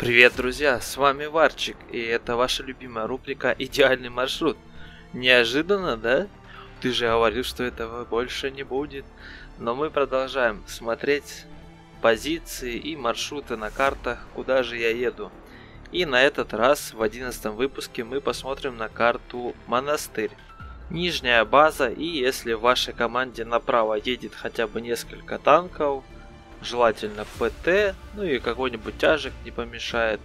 Привет, друзья, с вами Варчик, и это ваша любимая рубрика «Идеальный маршрут». Неожиданно, да? Ты же говорил, что этого больше не будет. Но мы продолжаем смотреть позиции и маршруты на картах, куда же я еду. И на этот раз, в 11 выпуске, мы посмотрим на карту Монастырь. Нижняя база, и если в вашей команде направо едет хотя бы несколько танков, желательно ПТ, ну и какой-нибудь тяжик не помешает.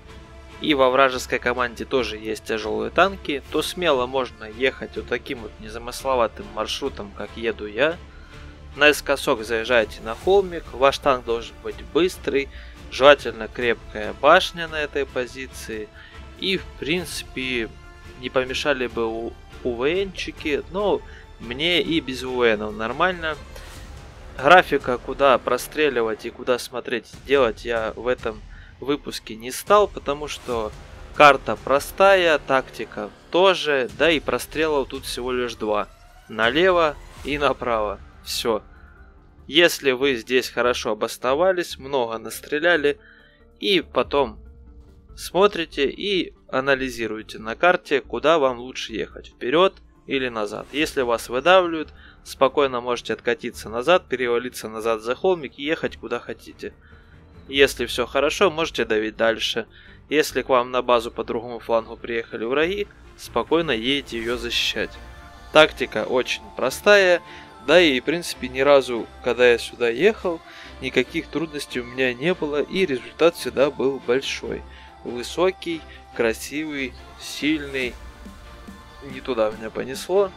И во вражеской команде тоже есть тяжелые танки, то смело можно ехать вот таким вот незамысловатым маршрутом, как еду я. Наискосок заезжаете на холмик, ваш танк должен быть быстрый, желательно крепкая башня на этой позиции. И в принципе не помешали бы УВНчики, но мне и без УВНов нормально. Графика, куда простреливать и куда смотреть, делать я в этом выпуске не стал, потому что карта простая, тактика тоже, да и прострелов тут всего лишь два. Налево и направо. Все. Если вы здесь хорошо обосновались, много настреляли, и потом смотрите и анализируете на карте, куда вам лучше ехать, вперед или назад. Если вас выдавливают, спокойно можете откатиться назад, перевалиться назад за холмик и ехать куда хотите. Если все хорошо, можете давить дальше. Если к вам на базу по другому флангу приехали враги, спокойно едете ее защищать. Тактика очень простая, да и в принципе ни разу, когда я сюда ехал, никаких трудностей у меня не было, и результат всегда был большой. Высокий, красивый, сильный. Не туда меня понесло.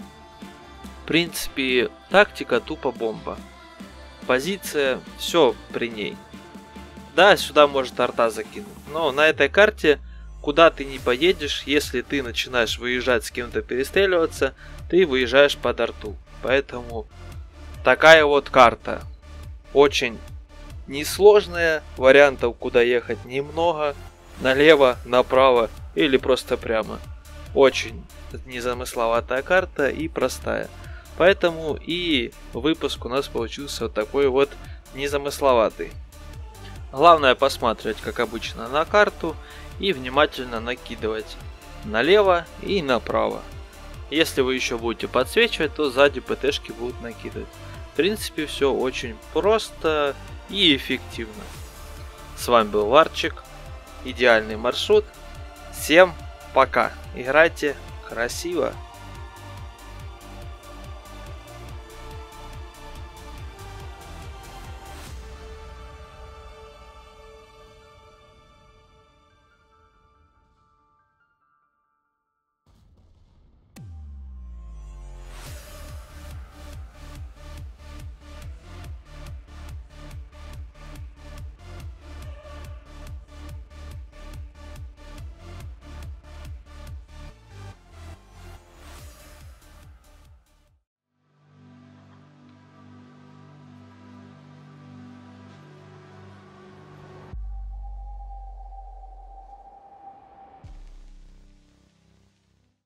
В принципе, тактика тупо бомба. Позиция, все при ней. Да, сюда может арта закинуть, но на этой карте, куда ты не поедешь, если ты начинаешь выезжать с кем-то перестреливаться, ты выезжаешь под арту. Поэтому такая вот карта. Очень несложная, вариантов куда ехать немного. Налево, направо или просто прямо. Очень незамысловатая карта и простая. Поэтому и выпуск у нас получился вот такой вот незамысловатый. Главное посматривать, как обычно, на карту и внимательно накидывать налево и направо. Если вы еще будете подсвечивать, то сзади ПТшки будут накидывать. В принципе, все очень просто и эффективно. С вами был Варчик. Идеальный маршрут. Всем пока. Играйте красиво.